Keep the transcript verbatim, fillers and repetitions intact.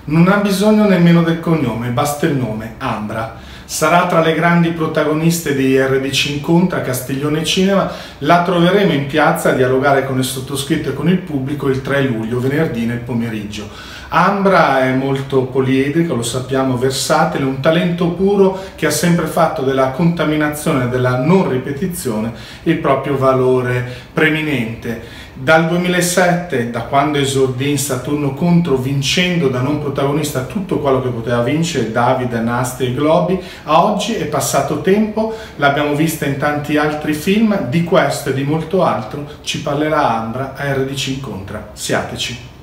Non ha bisogno nemmeno del cognome, basta il nome, Ambra. Sarà tra le grandi protagoniste di R D C Incontra, Castiglione Cinema. La troveremo in piazza a dialogare con il sottoscritto e con il pubblico il tre luglio, venerdì nel pomeriggio. Ambra è molto poliedrica, lo sappiamo, versatile, un talento puro che ha sempre fatto della contaminazione e della non ripetizione il proprio valore preminente. Dal duemilasette, da quando esordì in Saturno Contro, vincendo da non protagonista tutto quello che poteva vincere, David, Nasti e Globi, a oggi è passato tempo, l'abbiamo vista in tanti altri film. Di questo e di molto altro ci parlerà Ambra a R D C Incontra. Siateci!